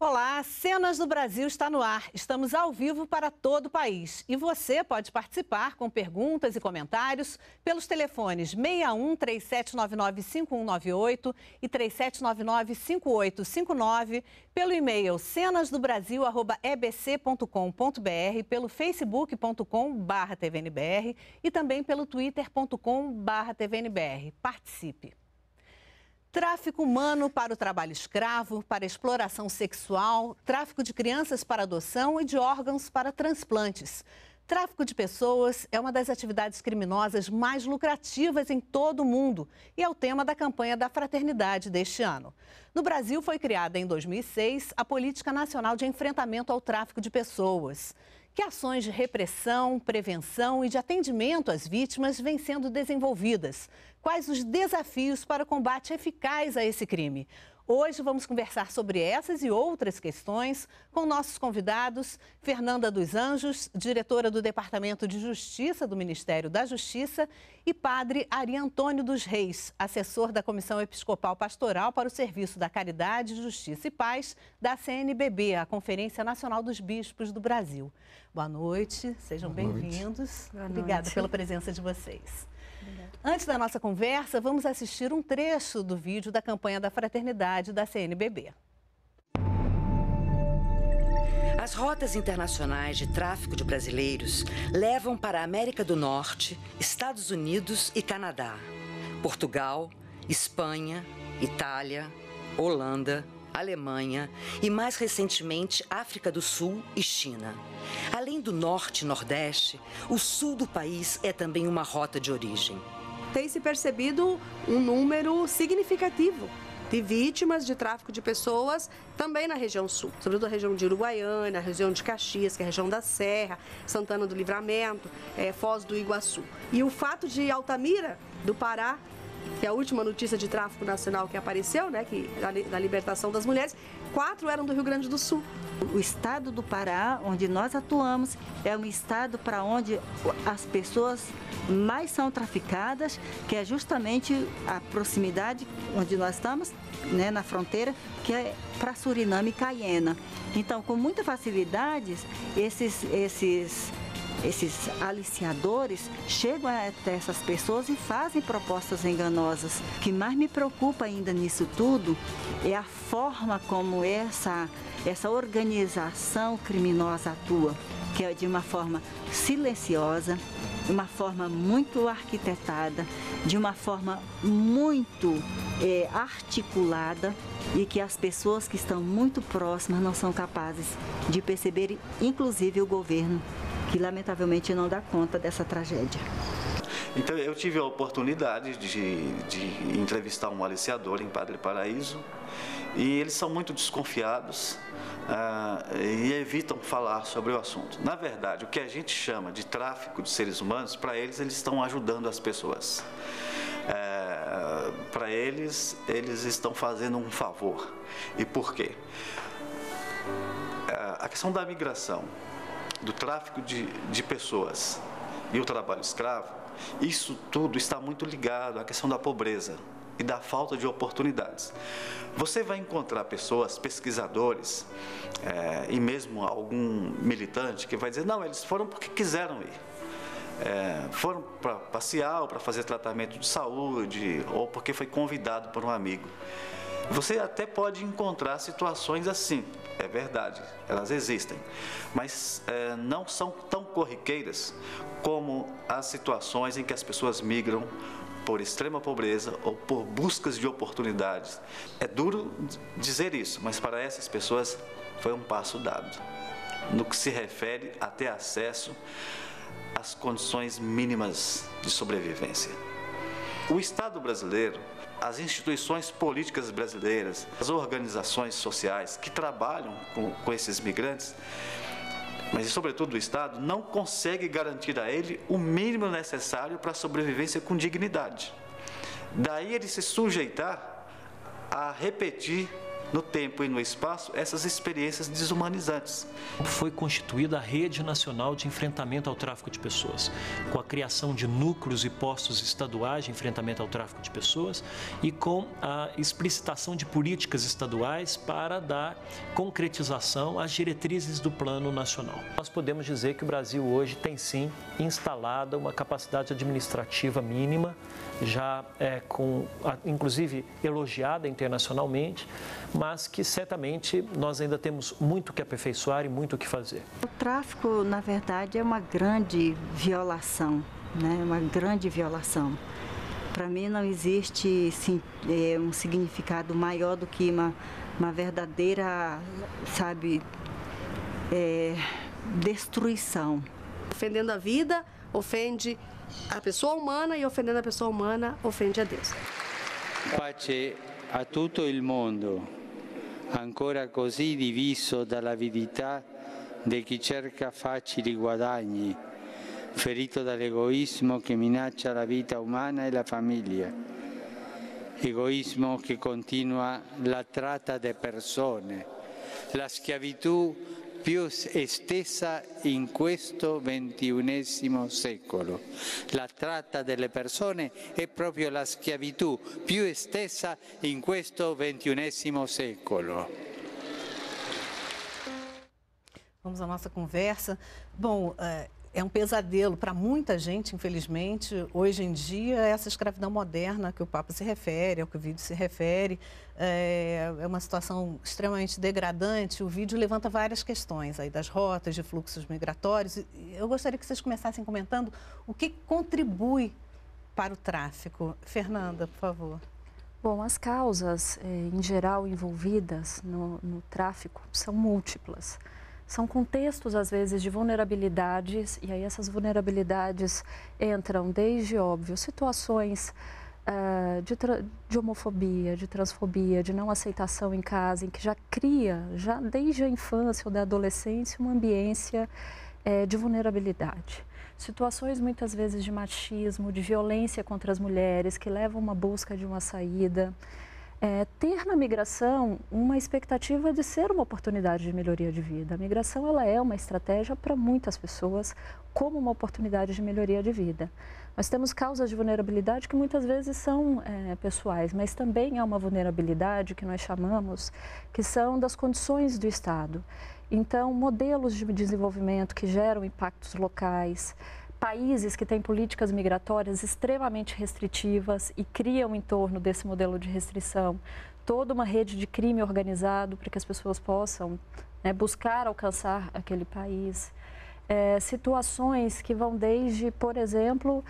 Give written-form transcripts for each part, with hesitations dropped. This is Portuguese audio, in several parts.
Olá, Cenas do Brasil está no ar. Estamos ao vivo para todo o país. E você pode participar com perguntas e comentários pelos telefones 61 3799 5198 e 3799 5859, pelo e-mail cenasdobrasil@ebc.com.br, pelo facebook.com/tvnbr e também pelo twitter.com/tvnbr. Participe. Tráfico humano para o trabalho escravo, para exploração sexual, tráfico de crianças para adoção e de órgãos para transplantes. Tráfico de pessoas é uma das atividades criminosas mais lucrativas em todo o mundo e é o tema da campanha da Fraternidade deste ano. No Brasil foi criada em 2006 a Política Nacional de Enfrentamento ao Tráfico de Pessoas. Que ações de repressão, prevenção e de atendimento às vítimas vêm sendo desenvolvidas? Quais os desafios para o combate eficaz a esse crime? Hoje vamos conversar sobre essas e outras questões com nossos convidados, Fernanda dos Anjos, diretora do Departamento de Justiça do Ministério da Justiça, e Padre Ari Antônio dos Reis, assessor da Comissão Episcopal Pastoral para o Serviço da Caridade, Justiça e Paz da CNBB, a Conferência Nacional dos Bispos do Brasil. Boa noite, sejam bem-vindos. Obrigada pela presença de vocês. Antes da nossa conversa, vamos assistir um trecho do vídeo da campanha da Fraternidade da CNBB. As rotas internacionais de tráfico de brasileiros levam para a América do Norte, Estados Unidos e Canadá, Portugal, Espanha, Itália, Holanda, Alemanha e, mais recentemente, África do Sul e China. Além do norte e nordeste, o sul do país é também uma rota de origem. Tem-se percebido um número significativo de vítimas de tráfico de pessoas também na região sul, sobretudo a região de Uruguaiana, a região de Caxias, que é a região da Serra, Santana do Livramento, Foz do Iguaçu. E o fato de Altamira, do Pará, que é a última notícia de tráfico nacional que apareceu, né, da libertação das mulheres, 4 eram do Rio Grande do Sul. O estado do Pará, onde nós atuamos, é um estado para onde as pessoas mais são traficadas, que é justamente a proximidade onde nós estamos, né, na fronteira, que é para Suriname e Caiena. Então, com muita facilidade, esses aliciadores chegam até essas pessoas e fazem propostas enganosas. O que mais me preocupa ainda nisso tudo é a forma como essa organização criminosa atua, que é de uma forma silenciosa, de uma forma muito arquitetada, de uma forma muito articulada, e que as pessoas que estão muito próximas não são capazes de perceber, inclusive o governo, que lamentavelmente não dá conta dessa tragédia. Então eu tive a oportunidade de entrevistar um aliciador em Padre Paraíso, e eles são muito desconfiados e evitam falar sobre o assunto. Na verdade, o que a gente chama de tráfico de seres humanos, para eles estão ajudando as pessoas. Para eles estão fazendo um favor. E por quê? A questão da migração, do tráfico de pessoas e o trabalho escravo, isso tudo está muito ligado à questão da pobreza e da falta de oportunidades. Você vai encontrar pessoas, pesquisadores, e mesmo algum militante que vai dizer, não, eles foram porque quiseram ir. Foram para passear, ou para fazer tratamento de saúde, ou porque foi convidado por um amigo. Você até pode encontrar situações assim, é verdade, elas existem, mas não são tão corriqueiras como as situações em que as pessoas migram por extrema pobreza ou por buscas de oportunidades. É duro dizer isso, mas para essas pessoas foi um passo dado, no que se refere a ter acesso às condições mínimas de sobrevivência. O Estado brasileiro, as instituições políticas brasileiras, as organizações sociais que trabalham com esses migrantes, mas sobretudo o Estado, não consegue garantir a ele o mínimo necessário para a sobrevivência com dignidade. Daí ele se sujeitar a repetir no tempo e no espaço essas experiências desumanizantes. Foi constituída a Rede Nacional de Enfrentamento ao Tráfico de Pessoas, com a criação de núcleos e postos estaduais de enfrentamento ao tráfico de pessoas e com a explicitação de políticas estaduais para dar concretização às diretrizes do Plano Nacional. Nós podemos dizer que o Brasil hoje tem sim instalada uma capacidade administrativa mínima, já inclusive elogiada internacionalmente, mas que certamente nós ainda temos muito que aperfeiçoar e muito o que fazer. O tráfico, na verdade, é uma grande violação, né? Uma grande violação. Para mim não existe um significado maior do que uma verdadeira, destruição. Ofendendo a vida, ofende a pessoa umana e ofendendo a pessoa umana, ofende a Deus. Pace a tutto il mondo, ancora così diviso dall'avidità di chi cerca facili guadagni, ferito dall'egoismo che minaccia la vita umana e la famiglia. Egoismo che continua la tratta di persone, la schiavitù più estesa in questo XXI secolo. La tratta delle persone è proprio la schiavitù più estesa in questo XXI secolo. Vamos à nossa conversa. Bom, é um pesadelo para muita gente, infelizmente. Hoje em dia, essa escravidão moderna que o Papa se refere, ao que o vídeo se refere, é uma situação extremamente degradante. O vídeo levanta várias questões aí das rotas de fluxos migratórios. Eu gostaria que vocês começassem comentando o que contribui para o tráfico. Fernanda, por favor. Bom, as causas, em geral, envolvidas no tráfico são múltiplas. São contextos, às vezes, de vulnerabilidades, e aí essas vulnerabilidades entram desde, óbvio, situações de homofobia, de transfobia, de não aceitação em casa, em que já cria, já desde a infância ou da adolescência, uma ambiência de vulnerabilidade. Situações, muitas vezes, de machismo, de violência contra as mulheres, que levam a uma busca de uma saída. Ter na migração uma expectativa de ser uma oportunidade de melhoria de vida. A migração ela é uma estratégia para muitas pessoas como uma oportunidade de melhoria de vida. Nós temos causas de vulnerabilidade que muitas vezes são pessoais, mas também há uma vulnerabilidade que nós chamamos que são das condições do Estado. Então, modelos de desenvolvimento que geram impactos locais, países que têm políticas migratórias extremamente restritivas e criam em torno desse modelo de restrição toda uma rede de crime organizado para que as pessoas possam buscar alcançar aquele país. Situações que vão desde, por exemplo,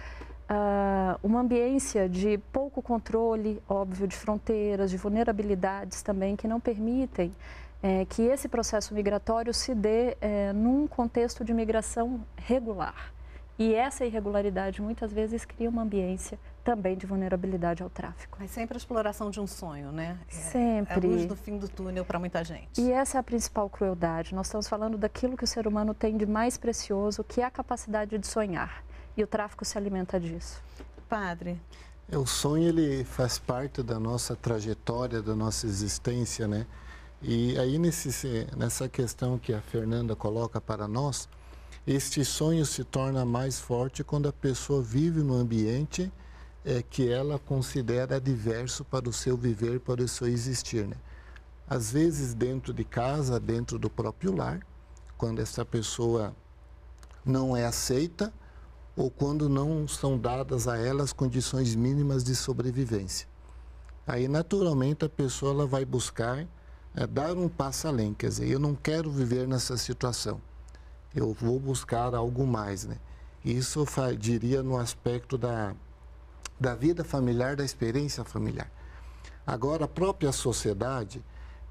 uma ambiência de pouco controle, óbvio, de fronteiras, de vulnerabilidades também que não permitem que esse processo migratório se dê num contexto de migração regular. E essa irregularidade muitas vezes cria uma ambiência também de vulnerabilidade ao tráfico. Mas sempre a exploração de um sonho, né? Sempre. É a luz do fim do túnel para muita gente. E essa é a principal crueldade. Nós estamos falando daquilo que o ser humano tem de mais precioso, que é a capacidade de sonhar. E o tráfico se alimenta disso. Padre. O sonho, ele faz parte da nossa trajetória, da nossa existência, né? E aí, nessa questão que a Fernanda coloca para nós, este sonho se torna mais forte quando a pessoa vive num ambiente que ela considera adverso para o seu viver, para o seu existir, né? Às vezes dentro de casa, dentro do próprio lar, quando essa pessoa não é aceita ou quando não são dadas a ela as condições mínimas de sobrevivência. Aí, naturalmente, a pessoa ela vai buscar dar um passo além, quer dizer, eu não quero viver nessa situação. Eu vou buscar algo mais, né? Isso diria no aspecto da vida familiar, da experiência familiar. Agora, a própria sociedade,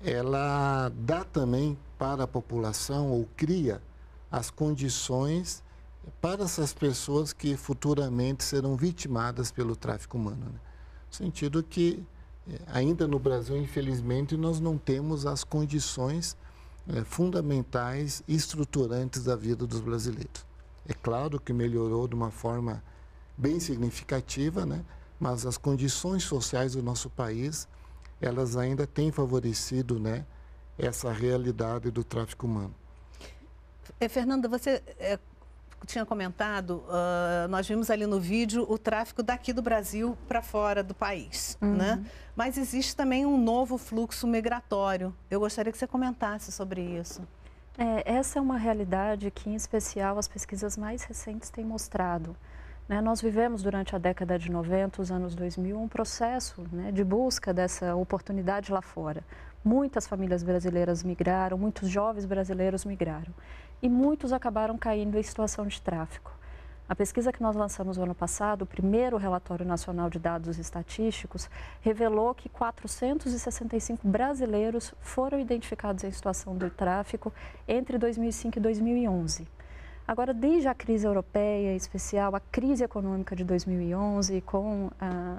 ela dá também para a população, ou cria as condições para essas pessoas que futuramente serão vitimadas pelo tráfico humano, né? No sentido que, ainda no Brasil, infelizmente, nós não temos as condições fundamentais e estruturantes da vida dos brasileiros. É claro que melhorou de uma forma bem significativa, né? Mas as condições sociais do nosso país, elas ainda têm favorecido, né, essa realidade do tráfico humano. Fernanda, você tinha comentado, nós vimos ali no vídeo o tráfico daqui do Brasil para fora do país, né? Mas existe também um novo fluxo migratório. Eu gostaria que você comentasse sobre isso. Essa é uma realidade que, em especial, as pesquisas mais recentes têm mostrado. Né? Nós vivemos durante a década de 90, os anos 2000, um processo, né, de busca dessa oportunidade lá fora. Muitas famílias brasileiras migraram, muitos jovens brasileiros migraram e muitos acabaram caindo em situação de tráfico. A pesquisa que nós lançamos no ano passado, o primeiro relatório nacional de dados estatísticos, revelou que 465 brasileiros foram identificados em situação de tráfico entre 2005 e 2011. Agora, desde a crise europeia, em especial a crise econômica de 2011, com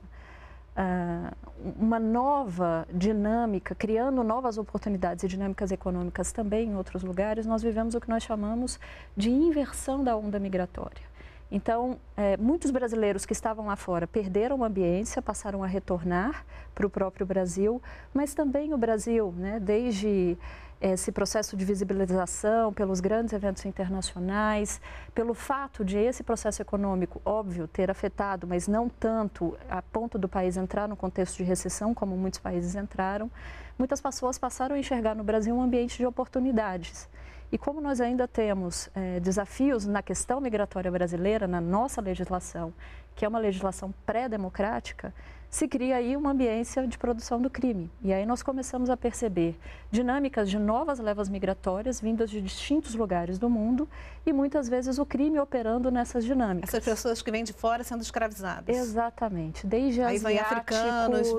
uma nova dinâmica, criando novas oportunidades e dinâmicas econômicas também em outros lugares, nós vivemos o que nós chamamos de inversão da onda migratória. Então, muitos brasileiros que estavam lá fora perderam a ambiência, passaram a retornar para o próprio Brasil, mas também o Brasil, né, desde esse processo de visibilização, pelos grandes eventos internacionais, pelo fato de esse processo econômico, óbvio, ter afetado, mas não tanto a ponto do país entrar no contexto de recessão, como muitos países entraram, muitas pessoas passaram a enxergar no Brasil um ambiente de oportunidades. E como nós ainda temos desafios na questão migratória brasileira, na nossa legislação, que é uma legislação pré-democrática, se cria aí uma ambiência de produção do crime. E aí nós começamos a perceber dinâmicas de novas levas migratórias vindas de distintos lugares do mundo e muitas vezes o crime operando nessas dinâmicas. Essas pessoas que vêm de fora sendo escravizadas. Exatamente. Desde aí vem africanos,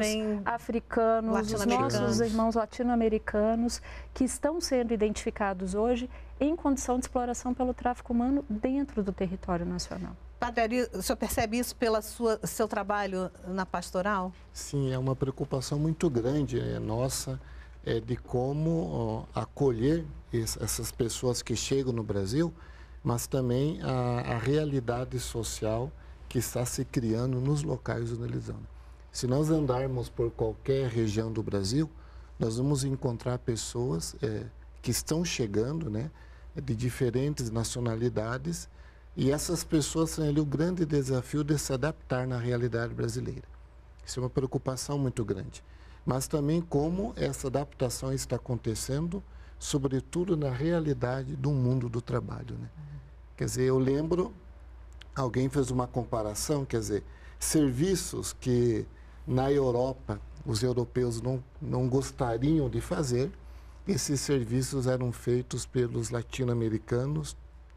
os nossos irmãos latino-americanos que estão sendo identificados hoje em condição de exploração pelo tráfico humano dentro do território nacional. Padre Ari, o senhor percebe isso pelo seu trabalho na pastoral? Sim, é uma preocupação muito grande nossa de como acolher essas pessoas que chegam no Brasil, mas também a realidade social que está se criando nos locais onde eles andam. Se nós andarmos por qualquer região do Brasil, nós vamos encontrar pessoas que estão chegando, né, de diferentes nacionalidades. E essas pessoas têm ali o grande desafio de se adaptar na realidade brasileira. Isso é uma preocupação muito grande. Mas também como essa adaptação está acontecendo, sobretudo na realidade do mundo do trabalho, né? Quer dizer, eu lembro, alguém fez uma comparação, quer dizer, serviços que na Europa os europeus não gostariam de fazer, esses serviços eram feitos pelos latino-americanos,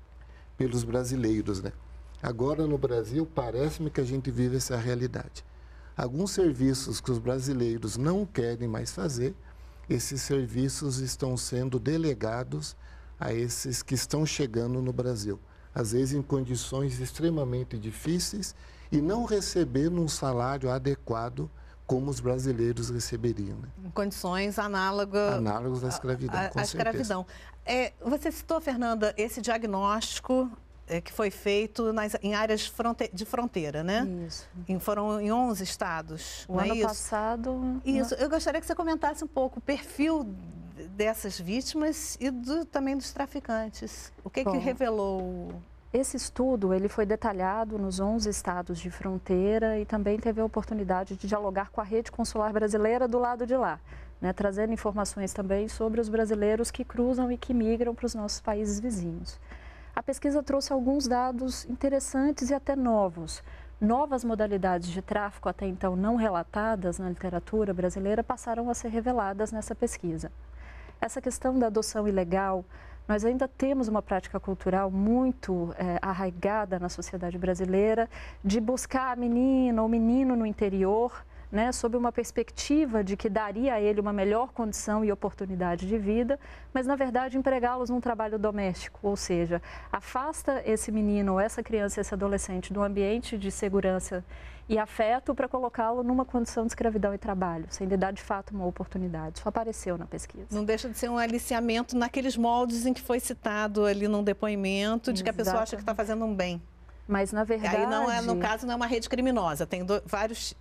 pelos brasileiros, né? Agora no Brasil parece-me que a gente vive essa realidade. Alguns serviços que os brasileiros não querem mais fazer, esses serviços estão sendo delegados a esses que estão chegando no Brasil, às vezes em condições extremamente difíceis e não recebendo um salário adequado como os brasileiros receberiam, né? Em condições análogas à escravidão, com certeza. Você citou, Fernanda, esse diagnóstico que foi feito em áreas de fronteira, né? Isso. Foram em 11 estados. O ano passado... Isso. Eu gostaria que você comentasse um pouco o perfil dessas vítimas e também dos traficantes. O que revelou? Esse estudo ele foi detalhado nos 11 estados de fronteira e também teve a oportunidade de dialogar com a rede consular brasileira do lado de lá, né, trazendo informações também sobre os brasileiros que cruzam e que migram para os nossos países vizinhos. A pesquisa trouxe alguns dados interessantes e até novos. Novas modalidades de tráfico até então não relatadas na literatura brasileira passaram a ser reveladas nessa pesquisa. Essa questão da adoção ilegal, nós ainda temos uma prática cultural muito arraigada na sociedade brasileira de buscar a menina ou menino no interior, né, sob uma perspectiva de que daria a ele uma melhor condição e oportunidade de vida, mas, na verdade, empregá-los num trabalho doméstico, ou seja, afasta esse menino ou essa criança, esse adolescente do ambiente de segurança e afeto para colocá-lo numa condição de escravidão e trabalho, sem lhe dar, de fato, uma oportunidade. Isso apareceu na pesquisa. Não deixa de ser um aliciamento naqueles moldes em que foi citado ali num depoimento de que a pessoa acha que está fazendo um bem. Mas, na verdade... Aí, não é, no caso, não é uma rede criminosa, tem dois...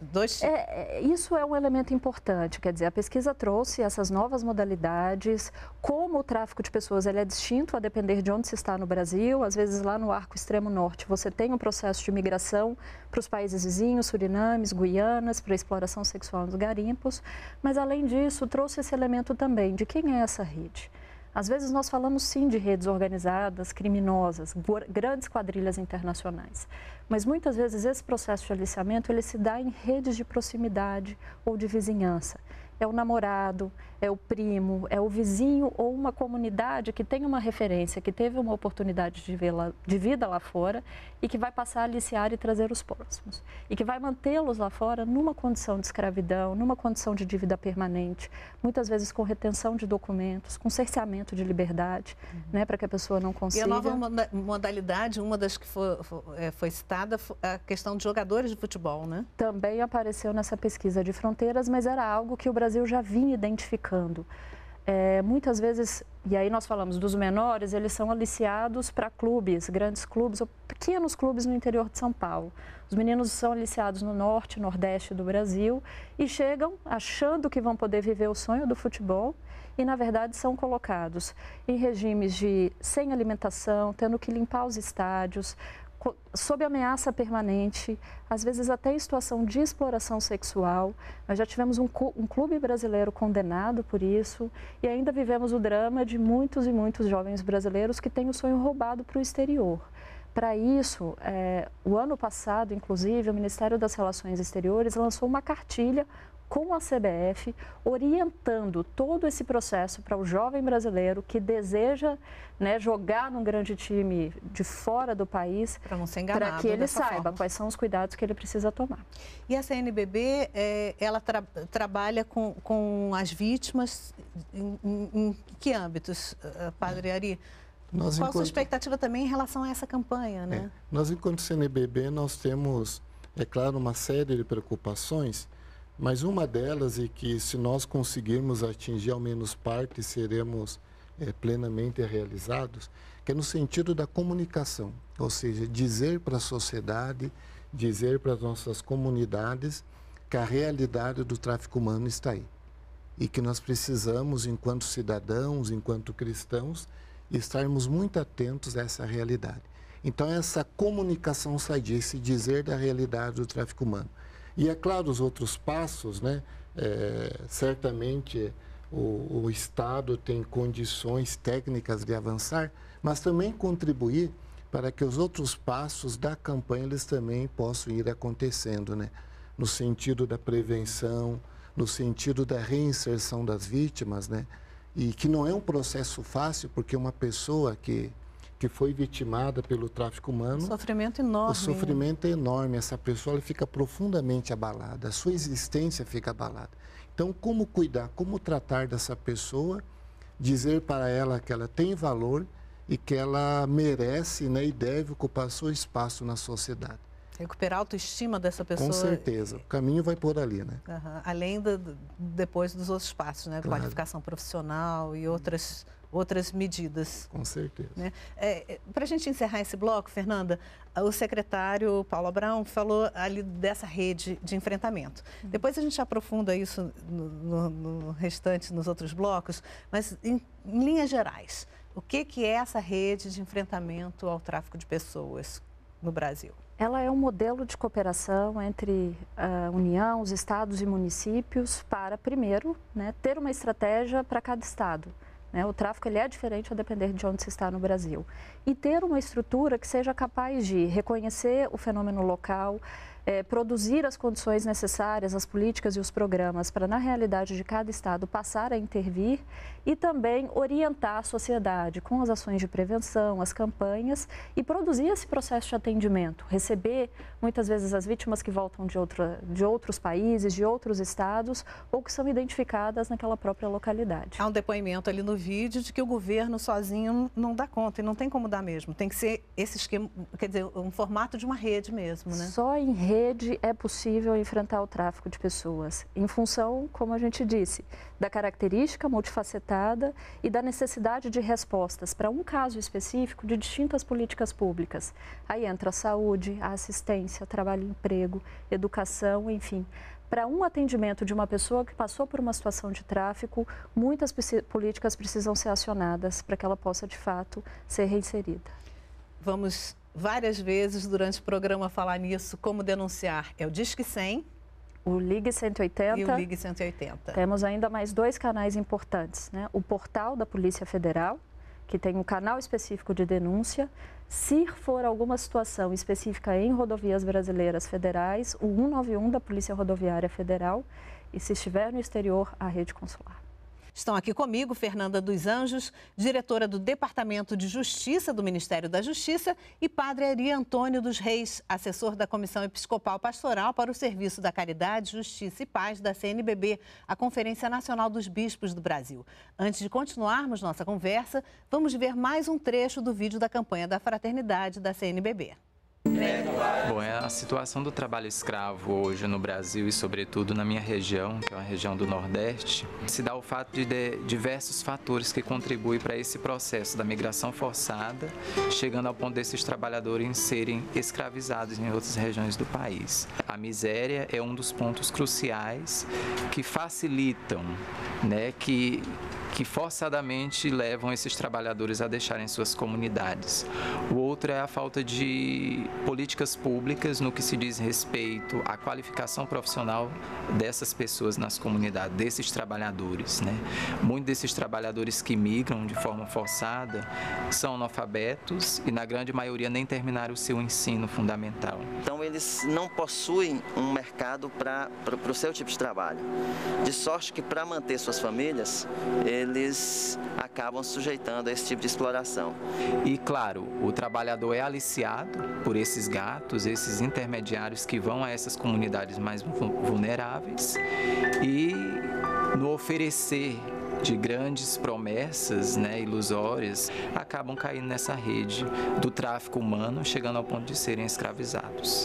Isso é um elemento importante, quer dizer, a pesquisa trouxe essas novas modalidades, como o tráfico de pessoas ele é distinto a depender de onde se está no Brasil. Às vezes, lá no arco extremo norte, você tem um processo de migração para os países vizinhos, Surinames, Guianas, para exploração sexual nos garimpos. Mas, além disso, trouxe esse elemento também de quem é essa rede. Às vezes nós falamos sim de redes organizadas, criminosas, grandes quadrilhas internacionais, mas muitas vezes esse processo de aliciamento ele se dá em redes de proximidade ou de vizinhança. É o namorado, é o primo, é o vizinho ou uma comunidade que tem uma referência, que teve uma oportunidade de vida lá fora e que vai passar a aliciar e trazer os próximos. E que vai mantê-los lá fora numa condição de escravidão, numa condição de dívida permanente, muitas vezes com retenção de documentos, com cerceamento de liberdade, né, para que a pessoa não consiga... E a nova modalidade, uma das que foi citada, a questão de jogadores de futebol, né? Também apareceu nessa pesquisa de fronteiras, mas era algo que o Brasil já vinha identificando. Muitas vezes, e aí nós falamos dos menores, eles são aliciados para clubes, grandes clubes ou pequenos clubes no interior de São Paulo. Os meninos são aliciados no norte, nordeste do Brasil e chegam achando que vão poder viver o sonho do futebol e, na verdade, são colocados em regimes sem alimentação, tendo que limpar os estádios, sob ameaça permanente, às vezes até em situação de exploração sexual. Nós já tivemos um clube brasileiro condenado por isso e ainda vivemos o drama de muitos e muitos jovens brasileiros que têm o sonho roubado para o exterior. Para isso, o ano passado, inclusive, o Ministério das Relações Exteriores lançou uma cartilha com a CBF, orientando todo esse processo para o jovem brasileiro que deseja, né, jogar num grande time de fora do país, para não ser enganado, para que ele saiba quais são os cuidados que ele precisa tomar. E a CNBB, ela trabalha com as vítimas em que âmbitos, Padre Ari? Qual a sua expectativa também em relação a essa campanha, né? Nós, enquanto CNBB, nós temos, é claro, uma série de preocupações, mas uma delas é que, se nós conseguirmos atingir ao menos parte, seremos plenamente realizados, que é no sentido da comunicação, ou seja, dizer para a sociedade, dizer para as nossas comunidades que a realidade do tráfico humano está aí. E que nós precisamos, enquanto cidadãos, enquanto cristãos, estarmos muito atentos a essa realidade. Então, essa comunicação sadia, esse dizer da realidade do tráfico humano. E, é claro, os outros passos, né? Certamente o Estado tem condições técnicas de avançar, mas também contribuir para que os outros passos da campanha eles também possam ir acontecendo, né? No sentido da prevenção, no sentido da reinserção das vítimas, né? E que não é um processo fácil, porque uma pessoa que foi vitimada pelo tráfico humano... O sofrimento enorme. O sofrimento é enorme. Essa pessoa ela fica profundamente abalada. A sua existência fica abalada. Então, como cuidar, como tratar dessa pessoa, dizer para ela que ela tem valor e que ela merece, né, e deve ocupar seu espaço na sociedade. Recuperar a autoestima dessa pessoa. Com certeza. O caminho vai por ali, né? Além depois dos outros passos, né? Claro. Qualificação profissional e outras medidas. Com certeza. Né? Para a gente encerrar esse bloco, Fernanda, o secretário Paulo Abrão falou ali dessa rede de enfrentamento. Depois a gente aprofunda isso no restante, nos outros blocos, mas em linhas gerais, o que é essa rede de enfrentamento ao tráfico de pessoas no Brasil? Ela é um modelo de cooperação entre a União, os estados e municípios para, primeiro, né, ter uma estratégia para cada estado. O tráfico ele é diferente a depender de onde se está no Brasil. E ter uma estrutura que seja capaz de reconhecer o fenômeno local, produzir as condições necessárias, as políticas e os programas para, na realidade de cada estado, passar a intervir e também orientar a sociedade com as ações de prevenção, as campanhas e produzir esse processo de atendimento, receber muitas vezes as vítimas que voltam de outros países, de outros estados ou que são identificadas naquela própria localidade. Há um depoimento ali no vídeo de que o governo sozinho não dá conta e não tem como dar mesmo. Tem que ser esse esquema, quer dizer, um formato de uma rede mesmo, né? Só em rede é possível enfrentar o tráfico de pessoas, em função, como a gente disse, da característica multifacetada e da necessidade de respostas para um caso específico de distintas políticas públicas. Aí entra a saúde, a assistência, trabalho e emprego, educação, enfim. Para um atendimento de uma pessoa que passou por uma situação de tráfico, muitas políticas precisam ser acionadas para que ela possa, de fato, ser reinserida. Vamos várias vezes durante o programa falar nisso, como denunciar. É o Disque 100, o Ligue 180 e o Ligue 180. Temos ainda mais 2 canais importantes, né? O portal da Polícia Federal, que tem um canal específico de denúncia. Se for alguma situação específica em rodovias brasileiras federais, o 191 da Polícia Rodoviária Federal, e se estiver no exterior, a rede consular. Estão aqui comigo Fernanda dos Anjos, diretora do Departamento de Justiça do Ministério da Justiça, e Padre Ari Antônio dos Reis, assessor da Comissão Episcopal Pastoral para o Serviço da Caridade, Justiça e Paz da CNBB, a Conferência Nacional dos Bispos do Brasil. Antes de continuarmos nossa conversa, vamos ver mais um trecho do vídeo da campanha da Fraternidade da CNBB. Bom, a situação do trabalho escravo hoje no Brasil e sobretudo na minha região, que é uma região do Nordeste, se dá o fato de diversos fatores que contribuem para esse processo da migração forçada, chegando ao ponto desses trabalhadores serem escravizados em outras regiões do país. A miséria é um dos pontos cruciais que facilitam, né, que forçadamente levam esses trabalhadores a deixarem suas comunidades. O outro é a falta de políticas públicas no que se diz respeito à qualificação profissional dessas pessoas nas comunidades, desses trabalhadores, né? Muitos desses trabalhadores que migram de forma forçada são analfabetos e, na grande maioria, nem terminaram o seu ensino fundamental. Então, eles não possuem um mercado para o seu tipo de trabalho. De sorte que, para manter suas famílias, eles acabam sujeitando a esse tipo de exploração. E, claro, o trabalhador é aliciado por esses gatos, esses intermediários que vão a essas comunidades mais vulneráveis e, no oferecer de grandes promessas, né, ilusórias, acabam caindo nessa rede do tráfico humano, chegando ao ponto de serem escravizados.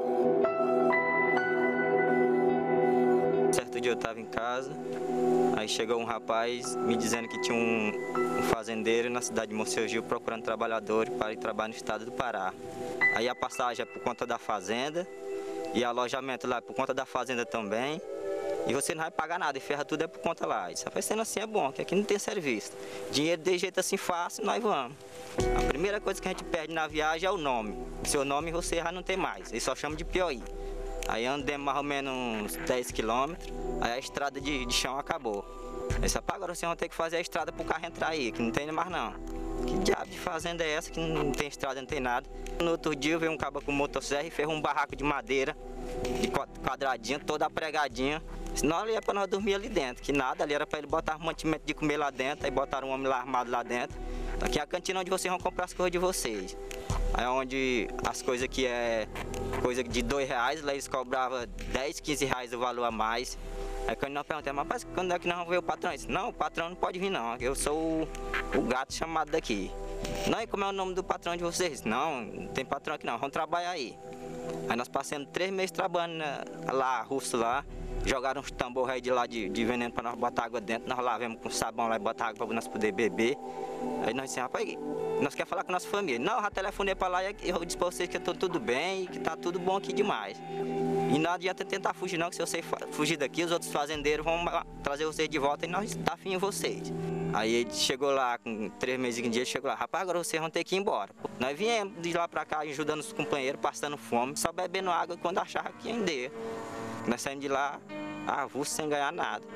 Certo dia eu estava em casa, aí chegou um rapaz me dizendo que tinha um fazendeiro na cidade de Monsergil procurando trabalhadores para ir trabalhar no estado do Pará. Aí a passagem é por conta da fazenda e alojamento lá é por conta da fazenda também. E você não vai pagar nada, e ferra tudo é por conta lá. Isso vai sendo assim é bom, que aqui não tem serviço. Dinheiro de jeito assim fácil, nós vamos. A primeira coisa que a gente perde na viagem é o nome. Seu nome você já não tem mais, eles só chamam de Piauí. Aí andemos mais ou menos uns 10 quilômetros, aí a estrada de chão acabou. Aí só agora vocês vão ter que fazer a estrada para o carro entrar aí, que não tem mais não. Que diabo de fazenda é essa que não tem estrada, não tem nada? No outro dia veio um cabo com motosserra e fez um barraco de madeira, de quadradinho, toda pregadinha. Senão ali é para nós dormir ali dentro, que nada, ali era para ele botar mantimento de comer lá dentro, aí botaram um homem lá armado lá dentro. Aqui é a cantina onde vocês vão comprar as coisas de vocês. Aí é onde as coisas que é coisa de R$2, lá eles cobravam 10, 15 reais o valor a mais. Aí quando nós perguntamos, mas quando é que nós vamos ver o patrão? Ele disse, não, o patrão não pode vir não, eu sou o gato chamado daqui. Não, e como é o nome do patrão de vocês? Não, não tem patrão aqui não, vamos trabalhar aí. Aí nós passamos 3 meses trabalhando lá, russo lá, jogaram uns tambor aí de lá de veneno para nós botar água dentro, nós lavamos com sabão lá e botar água para nós poder beber. Aí nós dissemos, rapaz, nós queremos falar com a nossa família. Não, eu já telefonei para lá e eu disse para vocês que eu estou tudo bem e que está tudo bom aqui demais. E não adianta tentar fugir não, que se você fugir daqui, os outros fazendeiros vão trazer vocês de volta e nós tá afim em vocês. Aí ele chegou lá, com 3 meses de dia, ele chegou lá, rapaz, agora vocês vão ter que ir embora. Nós viemos de lá para cá ajudando os companheiros, passando fome, só bebendo água quando achava que ainda ia. Nós saímos de lá, avulso, sem ganhar nada.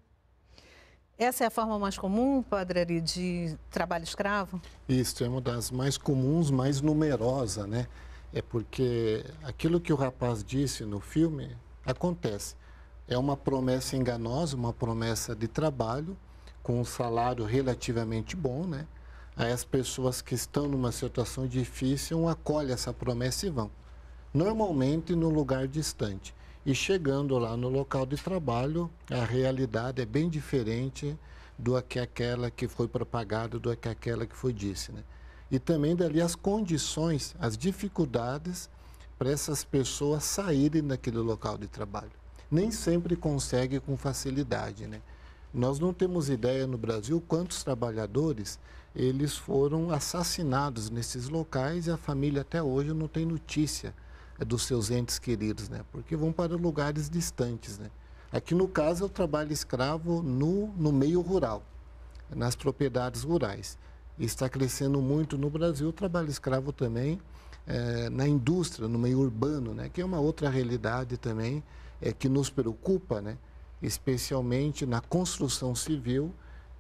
Essa é a forma mais comum, Padre Ari, de trabalho escravo? Isso, é uma das mais comuns, mais numerosa, né? É porque aquilo que o rapaz disse no filme acontece. É uma promessa enganosa, uma promessa de trabalho, com um salário relativamente bom, né? Aí as pessoas que estão numa situação difícil acolhem essa promessa e vão. Normalmente no lugar distante. E chegando lá no local de trabalho, a realidade é bem diferente do que aquela que foi propagada, do que aquela que foi disse, né? E também dali as condições, as dificuldades para essas pessoas saírem daquele local de trabalho. Nem sempre consegue com facilidade, né? Nós não temos ideia no Brasil quantos trabalhadores eles foram assassinados nesses locais e a família até hoje não tem notícia dos seus entes queridos, né? Porque vão para lugares distantes, né? Aqui no caso é o trabalho escravo no meio rural, nas propriedades rurais. E está crescendo muito no Brasil o trabalho escravo também na indústria, no meio urbano, né? Que é uma outra realidade também que nos preocupa, né? Especialmente na construção civil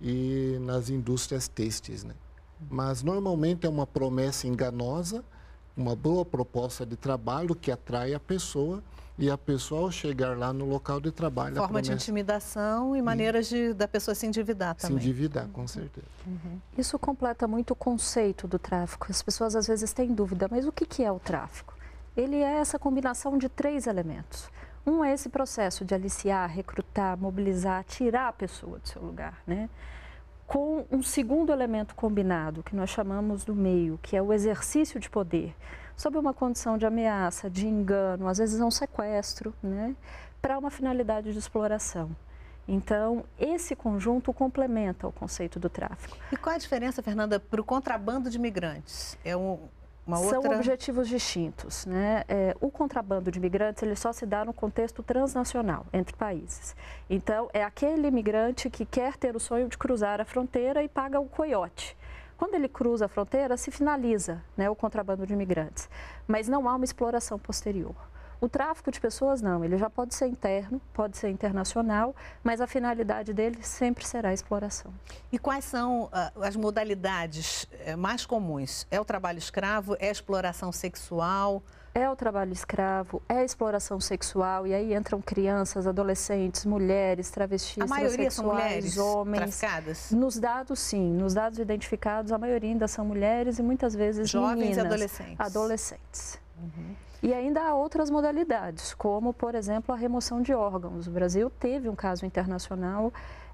e nas indústrias têxteis, né? Mas normalmente é uma promessa enganosa, uma boa proposta de trabalho que atrai a pessoa e a pessoa ao chegar lá no local de trabalho... Forma de intimidação e maneiras da pessoa se endividar também. Se endividar, com certeza. Isso completa muito o conceito do tráfico. As pessoas às vezes têm dúvida, mas o que é o tráfico? Ele é essa combinação de 3 elementos. Um é esse processo de aliciar, recrutar, mobilizar, tirar a pessoa do seu lugar, né? Com um segundo elemento combinado, que nós chamamos do meio, que é o exercício de poder, sob uma condição de ameaça, de engano, às vezes é um sequestro, né? Para uma finalidade de exploração. Então, esse conjunto complementa o conceito do tráfico. E qual a diferença, Fernanda, para o contrabando de imigrantes? São objetivos distintos, né? O contrabando de imigrantes ele só se dá no contexto transnacional, entre países. Então, é aquele imigrante que quer ter o sonho de cruzar a fronteira e paga o coiote. Quando ele cruza a fronteira, se finaliza, né, o contrabando de imigrantes, mas não há uma exploração posterior. O tráfico de pessoas não, ele já pode ser interno, pode ser internacional, mas a finalidade dele sempre será a exploração. E quais são as modalidades mais comuns? É o trabalho escravo, é a exploração sexual? É o trabalho escravo, é a exploração sexual, e aí entram crianças, adolescentes, mulheres, travestis, a maioria são mulheres homens. Traficadas? Nos dados, sim. Nos dados identificados, a maioria ainda são mulheres e muitas vezes jovens meninas. E adolescentes. Adolescentes. E ainda há outras modalidades, como, por exemplo, a remoção de órgãos. O Brasil teve um caso internacional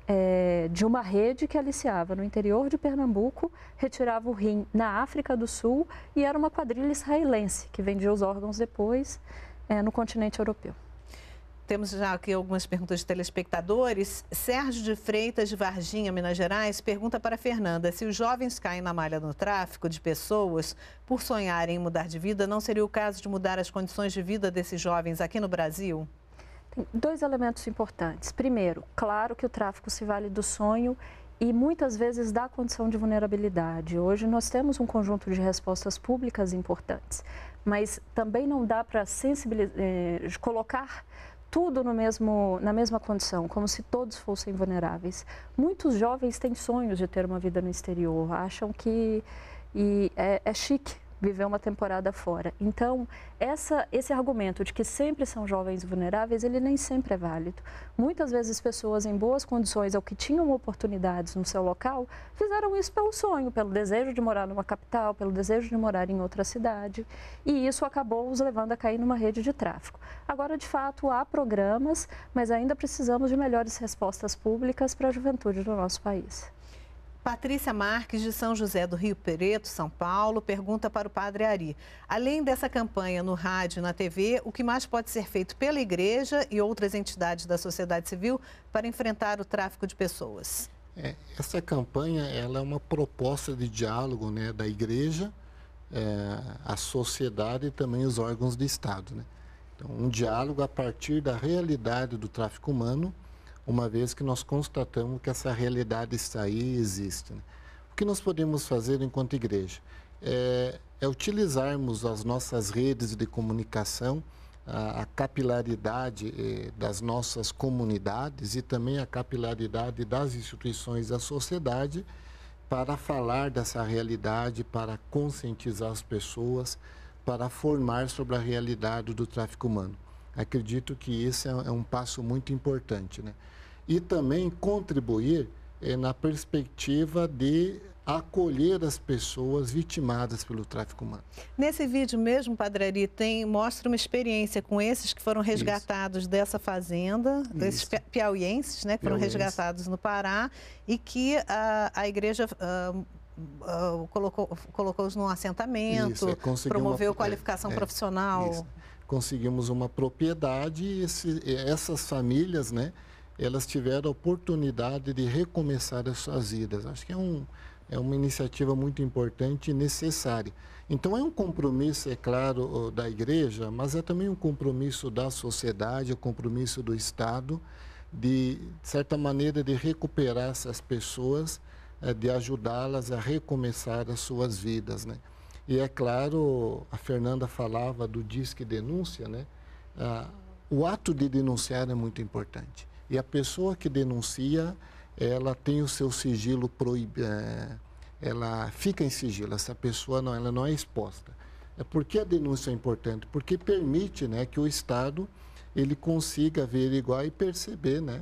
de uma rede que aliciava no interior de Pernambuco, retirava o rim na África do Sul e era uma quadrilha israelense que vendia os órgãos depois no continente europeu. Temos já aqui algumas perguntas de telespectadores. Sérgio de Freitas, de Varginha, Minas Gerais, pergunta para a Fernanda se os jovens caem na malha no tráfico de pessoas por sonharem em mudar de vida, não seria o caso de mudar as condições de vida desses jovens aqui no Brasil? Tem 2 elementos importantes. Primeiro, claro que o tráfico se vale do sonho e muitas vezes da condição de vulnerabilidade. Hoje nós temos um conjunto de respostas públicas importantes, mas também não dá para colocar tudo na mesma condição, como se todos fossem vulneráveis. Muitos jovens têm sonhos de ter uma vida no exterior, acham que é chique viver uma temporada fora. Então, esse argumento de que sempre são jovens vulneráveis, ele nem sempre é válido. Muitas vezes pessoas em boas condições ou que tinham oportunidades no seu local, fizeram isso pelo sonho, pelo desejo de morar numa capital, pelo desejo de morar em outra cidade, e isso acabou os levando a cair numa rede de tráfico. Agora, de fato, há programas, mas ainda precisamos de melhores respostas públicas para a juventude do nosso país. Patrícia Marques, de São José do Rio Preto, São Paulo, pergunta para o Padre Ari. Além dessa campanha no rádio e na TV, o que mais pode ser feito pela Igreja e outras entidades da sociedade civil para enfrentar o tráfico de pessoas? Essa campanha ela é uma proposta de diálogo, né, da Igreja, a sociedade e também os órgãos do Estado, né? Então, um diálogo a partir da realidade do tráfico humano, uma vez que nós constatamos que essa realidade está aí e existe, né? O que nós podemos fazer enquanto igreja? É utilizarmos as nossas redes de comunicação, a capilaridade das nossas comunidades e também a capilaridade das instituições da sociedade para falar dessa realidade, para conscientizar as pessoas, para formar sobre a realidade do tráfico humano. Acredito que esse é um passo muito importante, né? E também contribuir na perspectiva de acolher as pessoas vitimadas pelo tráfico humano. Nesse vídeo mesmo, Padre Ari, mostra uma experiência com esses que foram resgatados dessa fazenda, desses piauienses, né, que foram resgatados no Pará, e que a Igreja colocou-os num assentamento, Isso, promoveu qualificação profissional. Isso. Conseguimos uma propriedade e essas famílias, né, elas tiveram a oportunidade de recomeçar as suas vidas. Acho que é uma iniciativa muito importante e necessária. Então, é um compromisso, é claro, da igreja, mas é também um compromisso da sociedade, um compromisso do Estado, de certa maneira, de recuperar essas pessoas, de ajudá-las a recomeçar as suas vidas, né? E é claro, a Fernanda falava do Disque Denúncia, né? O ato de denunciar é muito importante. E a pessoa que denuncia, ela tem o seu sigilo proibido, ela fica em sigilo, essa pessoa ela não é exposta. Por que a denúncia é importante? Porque permite, né, que o Estado ele consiga averiguar e perceber, né,